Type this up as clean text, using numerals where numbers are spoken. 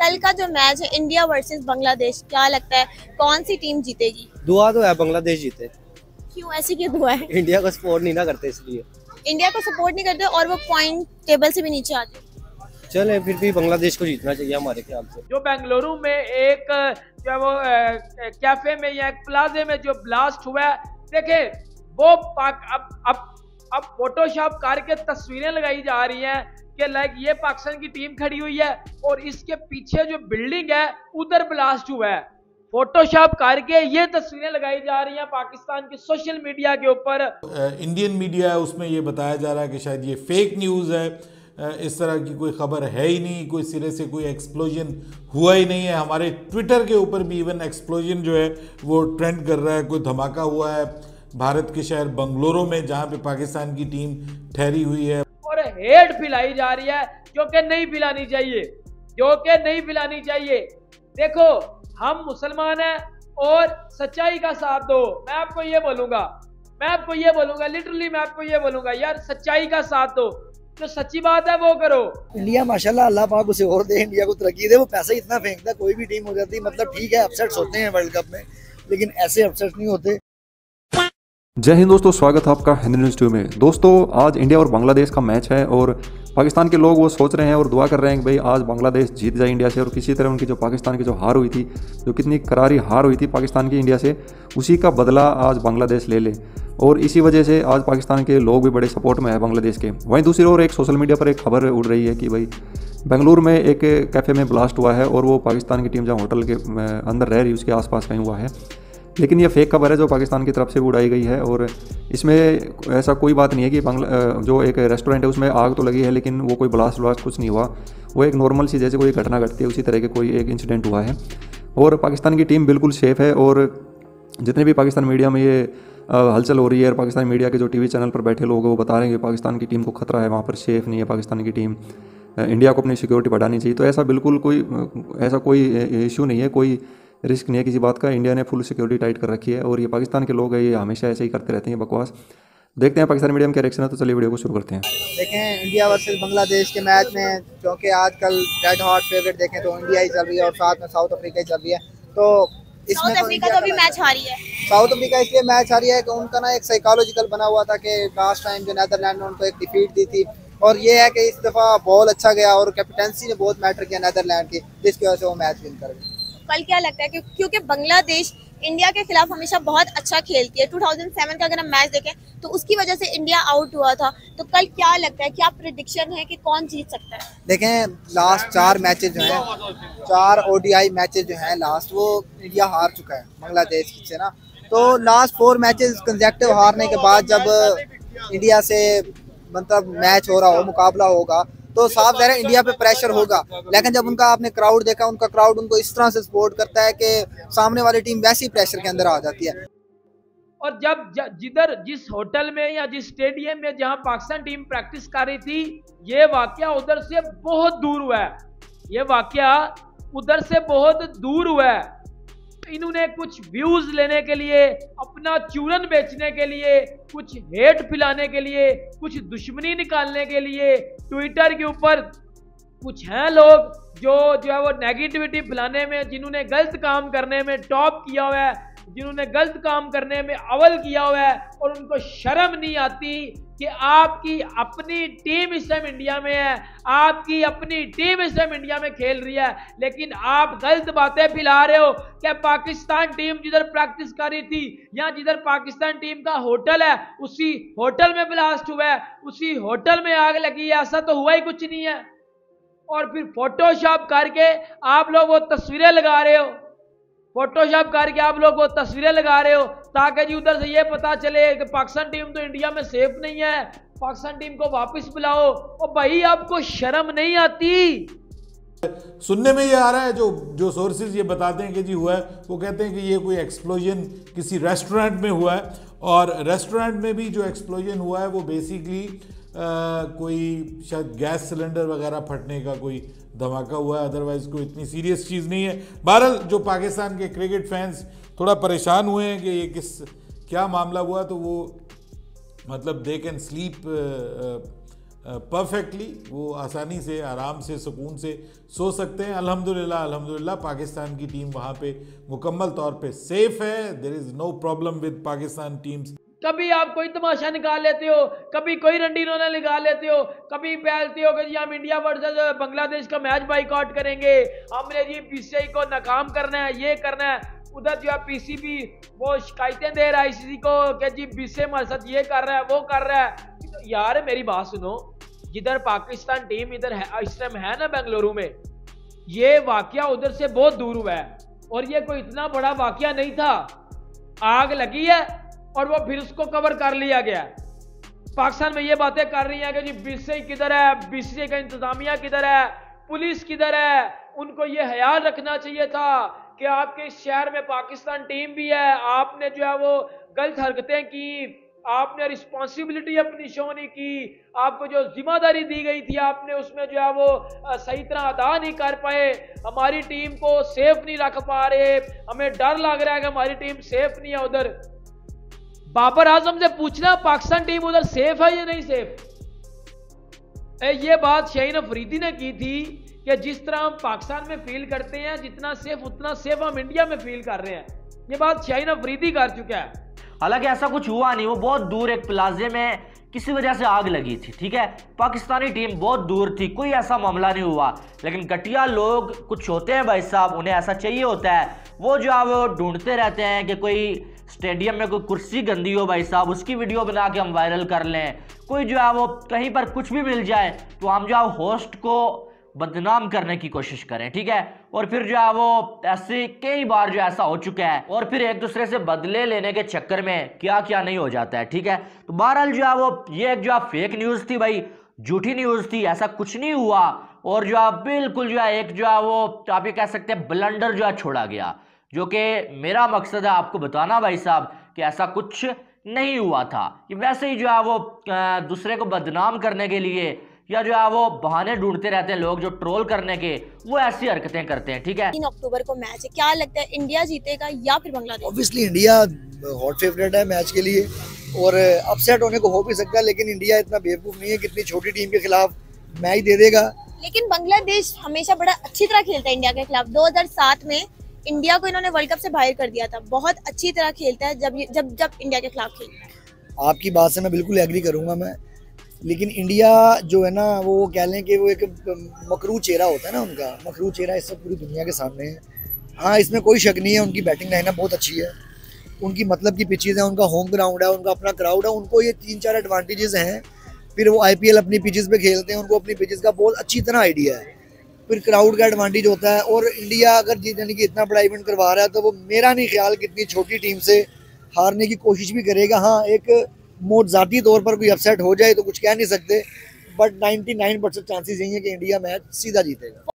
कल का जो मैच है इंडिया वर्सेस बांग्लादेश, क्या लगता है कौन सी टीम जीतेगी? दुआ तो है बांग्लादेश जीते। क्यों, ऐसी क्यों दुआ है? इंडिया को सपोर्ट नहीं ना करते इसलिए। इंडिया को सपोर्ट नहीं करते और वो पॉइंट टेबल से भी नीचे आते। चले फिर भी बांग्लादेश को जीतना चाहिए हमारे ख्याल से। जो बेंगलुरु में एक जो है वो कैफे में या एक प्लाजे में जो ब्लास्ट हुआ है, देखे वो अब फोटोशॉप करके तस्वीरें लगाई जा रही हैं कि लाइक ये पाकिस्तान की टीम खड़ी हुई है और इसके पीछे जो बिल्डिंग है उधर ब्लास्ट हुआ है। फोटोशॉप करके ये तस्वीरें लगाई जा रही हैं पाकिस्तान की सोशल मीडिया के ऊपर। इंडियन मीडिया है उसमें ये बताया जा रहा है कि शायद ये फेक न्यूज़ है, इस तरह की कोई खबर है ही नहीं, कोई सिरे से कोई एक्सप्लोजन हुआ ही नहीं है। हमारे ट्विटर के ऊपर भी इवन एक्सप्लोजन जो है वो ट्रेंड कर रहा है, कोई धमाका हुआ है भारत के शहर बंगलुरु में जहाँ पे पाकिस्तान की टीम ठहरी हुई है। और हेट फैलाई जा रही है जो कि नहीं फैलानी चाहिए, जो कि नहीं फैलानी चाहिए। देखो हम मुसलमान हैं और सच्चाई का साथ दो। मैं आपको ये बोलूंगा लिटरली मैं आपको ये बोलूंगा यार, सच्चाई का साथ दो, जो सच्ची बात है वो करो। इंडिया माशाल्लाह अल्लाह पाक उसे और दे, इंडिया को तरक्की दे। वो पैसा इतना फेंकता है, कोई भी टीम हो जाती है, मतलब ठीक है अपसेट्स होते हैं वर्ल्ड कप में, लेकिन ऐसे अपसेट्स नहीं होते। जय हिंद दोस्तों, स्वागत है आपका हिंद न्यूज़ 2 में। दोस्तों आज इंडिया और बांग्लादेश का मैच है और पाकिस्तान के लोग वो सोच रहे हैं और दुआ कर रहे हैं कि भाई आज बांग्लादेश जीत जाए इंडिया से, और किसी तरह उनकी जो पाकिस्तान की जो हार हुई थी, जो कितनी करारी हार हुई थी पाकिस्तान की इंडिया से, उसी का बदला आज बांग्लादेश ले ले। और इसी वजह से आज पाकिस्तान के लोग भी बड़े सपोर्ट में है बांग्लादेश के। वहीं दूसरी ओर एक सोशल मीडिया पर एक खबर उड़ रही है कि भाई बेंगलुरु में एक कैफ़े में ब्लास्ट हुआ है और वो पाकिस्तान की टीम जहाँ होटल के अंदर रह रही उसके आसपास कहीं हुआ है, लेकिन ये फेक खबर है जो पाकिस्तान की तरफ से भी उड़ाई गई है। और इसमें ऐसा कोई बात नहीं है कि जो एक रेस्टोरेंट है उसमें आग तो लगी है, लेकिन वो कोई ब्लास्ट कुछ नहीं हुआ। वो एक नॉर्मल सी जैसे कोई घटना घटती है उसी तरह के कोई एक इंसिडेंट हुआ है। और पाकिस्तान की टीम बिल्कुल सेफ़ है। और जितने भी पाकिस्तान मीडिया में ये हलचल हो रही है और पाकिस्तान मीडिया के जो टीवी चैनल पर बैठे लोग वो बता रहे हैं कि पाकिस्तान की टीम को खतरा है, वहाँ पर सेफ़ नहीं है पाकिस्तान की टीम, इंडिया को अपनी सिक्योरिटी बढ़ानी चाहिए। तो ऐसा बिल्कुल कोई इशू नहीं है, कोई रिस्क नहीं है किसी बात का। इंडिया ने फुल सिक्योरिटी टाइट कर रखी है और ये पाकिस्तान के लोग हैं, ये हमेशा ऐसे ही करते रहते हैं बकवास। देखते हैं पाकिस्तान मीडिया में क्या रिएक्शन है, तो चलिए वीडियो को शुरू करते हैं। देखें इंडिया वर्सेस बांग्लादेश के मैच में, क्योंकि आजकल रेड हॉट फेवरेट देखें तो इंडिया ही चल रही है और साथ में साउथ अफ्रीका ही चल रही है। तो इसमें साउथ अफ्रीका तो अभी मैच हारी है। साउथ अफ्रीका इसलिए मैच हारी है कि उनका ना एक साइकोलॉजिकल बना हुआ था कि लास्ट टाइम जो नीदरलैंड ने उनको एक डिफीट दी थी, और ये है कि इस दफ़ा बॉल अच्छा गया और कैप्टनसी ने बहुत मैटर किया नीदरलैंड की, जिसकी वजह से वो मैच विन कर गए। कल क्या लगता है क्योंकि बांग्लादेश इंडिया के खिलाफ हमेशा बहुत अच्छा खेलती है, 2007 का अगर हम मैच देखें तो उसकी वजह से इंडिया आउट हुआ था, तो कल क्या लगता है, क्या प्रेडिक्शन है कि कौन जीत सकता है? देखें लास्ट 4 मैचेस जो हैं, 4 ODI मैचेस जो हैं लास्ट, वो इंडिया हार चुका है बांग्लादेश से ना। तो लास्ट 4 मैचेस कंसेक्टिव हारने के बाद जब इंडिया से मतलब मैच हो रहा हो, मुकाबला होगा, तो साफ ज़ाहिर है इंडिया पे प्रेशर होगा। लेकिन जब उनका आपने क्राउड देखा, उनका क्राउड उनको इस तरह से सपोर्ट करता है कि सामने वाली टीम वैसी प्रेशर के अंदर आ जाती है। और जिस होटल में या जिस स्टेडियम में जहां पाकिस्तान टीम प्रैक्टिस कर रही थी, ये वाकया उधर से बहुत दूर हुआ है। इन्होंने कुछ व्यूज लेने के लिए, अपना चूरन बेचने के लिए, कुछ हेट फैलाने के लिए, कुछ दुश्मनी निकालने के लिए ट्विटर के ऊपर कुछ हैं लोग जो है वो नेगेटिविटी फैलाने में, जिन्होंने गलत काम करने में टॉप किया हुआ है, जिन्होंने गलत काम करने में अव्वल किया हुआ है, और उनको शर्म नहीं आती कि आपकी अपनी टीम इस टाइम इंडिया में है, आपकी अपनी टीम इस टाइम इंडिया में खेल रही है, लेकिन आप गलत बातें फैला रहे हो कि पाकिस्तान टीम जिधर प्रैक्टिस कर रही थी या जिधर पाकिस्तान टीम का होटल है उसी होटल में ब्लास्ट हुआ है, उसी होटल में आग लगी है। ऐसा तो हुआ ही कुछ नहीं है। और फिर फोटोशॉप करके आप लोग वो तस्वीरें लगा रहे हो, ताकि जी उधर से ये पता चले कि पाकिस्तान टीम तो इंडिया में सेफ नहीं है, पाकिस्तान टीम को वापस बुलाओ। और भाई आपको शर्म नहीं आती? सुनने में ये आ रहा है, जो सोर्सेज ये बताते हैं कि जी हुआ है, वो कहते हैं कि ये कोई एक्सप्लोजन किसी रेस्टोरेंट में हुआ है, और रेस्टोरेंट में भी जो एक्सप्लोजन हुआ है वो बेसिकली कोई शायद गैस सिलेंडर वगैरह फटने का कोई धमाका हुआ है, अदरवाइज कोई इतनी सीरियस चीज़ नहीं है। बहरहाल जो पाकिस्तान के क्रिकेट फैंस थोड़ा परेशान हुए हैं कि ये क्या मामला हुआ, तो वो मतलब दे कैन स्लीप परफेक्टली, वो आसानी से, आराम से, सुकून से सो सकते हैं। अल्हम्दुलिल्लाह पाकिस्तान की टीम वहाँ पे मुकम्मल तौर पे सेफ है। There is no problem with Pakistan teams. कभी आप कोई तमाशा निकाल लेते हो, कभी कोई रंडी रोना निकाल लेते हो, कभी बोलते हो कि जी हम इंडिया वर्सेस बांग्लादेश का मैच बाइकआउट करेंगे, हमने जी पीसीबी को नाकाम करना है, ये करना है। उधर जो है पीसीबी वो शिकायतें दे रहा है ICC को कि जी बीसीसीआई हमारे साथ ये कर रहा है, वो कर रहा है। तो यार मेरी बात सुनो, जिधर पाकिस्तान टीम इधर है इस टाइम है ना बेंगलुरु में, ये वाकया उधर से बहुत दूर हुआ है और ये कोई इतना बड़ा वाकया नहीं था। आग लगी है और वो फिर उसको कवर कर लिया गया। पाकिस्तान में ये बातें कर रही हैं कि जी बीसीसीआई किधर है, बीसीसीआई का इंतजामिया किधर है, पुलिस किधर है। उनको ये ख्याल रखना चाहिए था कि आपके इस शहर में पाकिस्तान टीम भी है, आपने जो है वो गलत हरकतें की, आपने रिस्पॉन्सिबिलिटी अपनी शो नहीं की, आपको जो जिम्मेदारी दी गई थी आपने उसमें जो है वो सही तरह अदा नहीं कर पाए, हमारी टीम को सेफ नहीं रख पा रहे, हमें डर लग रहा है कि हमारी टीम सेफ नहीं है उधर। बाबर आजम से पूछना पाकिस्तान टीम उधर सेफ है या नहीं सेफ। ये बात शाहीन अफरीदी ने की थी कि जिस तरह हम पाकिस्तान में फील करते हैं जितना सेफ उतना सेफ हम इंडिया में फील कर रहे हैं। ये बात शाहीन अफरीदी कर चुका है। हालांकि ऐसा कुछ हुआ नहीं, वो बहुत दूर एक प्लाजे में किसी वजह से आग लगी थी, ठीक है, पाकिस्तानी टीम बहुत दूर थी, कोई ऐसा मामला नहीं हुआ। लेकिन घटिया लोग कुछ होते हैं भाई साहब, उन्हें ऐसा चाहिए होता है, वो जो है वो ढूंढते रहते हैं कि कोई स्टेडियम में कोई कुर्सी गंदी हो भाई साहब, उसकी वीडियो बना के हम वायरल कर लें, कोई जो है वो कहीं पर कुछ भी मिल जाए तो हम जो है होस्ट को बदनाम करने की कोशिश करें, ठीक है। और फिर जो है वो ऐसे कई बार जो ऐसा हो चुका है और फिर एक दूसरे से बदले लेने के चक्कर में क्या क्या नहीं हो जाता है, ठीक है। तो बहरहाल जो है वो ये एक जो है फेक न्यूज़ थी भाई, झूठी न्यूज़ थी, ऐसा कुछ नहीं हुआ। और जो है बिल्कुल जो है एक जो है वो आप ये कह सकते हैं ब्लंडर जो है छोड़ा गया, जो कि मेरा मकसद है आपको बताना भाई साहब कि ऐसा कुछ नहीं हुआ था। कि वैसे ही जो है वो दूसरे को बदनाम करने के लिए या जो है वो बहाने ढूंढते रहते हैं लोग जो ट्रोल करने के, वो ऐसी हरकतें करते हैं, ठीक है। 3 अक्टूबर को मैच है, क्या लगता है इंडिया जीतेगा या फिर Bangladesh? Obviously India hot favourite है मैच के लिए और अपसेट होने को हो भी सकता है, लेकिन इंडिया इतना बेवकूफ़ नहीं है कि इतनी छोटी टीम के खिलाफ मैच दे देगा। लेकिन बांग्लादेश हमेशा बड़ा अच्छी तरह खेलता है इंडिया के खिलाफ। 2007 में इंडिया को इन्होंने वर्ल्ड कप से बाहर कर दिया था। बहुत अच्छी तरह खेलता है जब इंडिया के खिलाफ खेलता है। आपकी बात से मैं बिल्कुल एग्री करूंगा मैं, लेकिन इंडिया जो है ना वो कह लें कि वो एक मकरू चेहरा होता है ना, उनका मकरू चेहरा इस सब पूरी दुनिया के सामने है। हाँ, इसमें कोई शक नहीं है, उनकी बैटिंग लाइनअप बहुत अच्छी है, उनकी मतलब की पिचेज़ हैं, उनका होम ग्राउंड है, उनका अपना क्राउड है, उनको ये 3-4 एडवांटेजेस हैं। फिर वो IPL अपनी पिचेज़ पे खेलते हैं, उनको अपनी पिचेज़ का बहुत अच्छी तरह आइडिया है, फिर क्राउड का एडवांटेज होता है। और इंडिया अगर यानी कि इतना बड़ा इवेंट करवा रहा है तो वो मेरा नहीं ख्याल कि इतनी छोटी टीम से हारने की कोशिश भी करेगा। हाँ, एक ज़ाती तौर पर कोई अपसेट हो जाए तो कुछ कह नहीं सकते, बट 99% चांसेस यही है कि इंडिया मैच सीधा जीतेगा।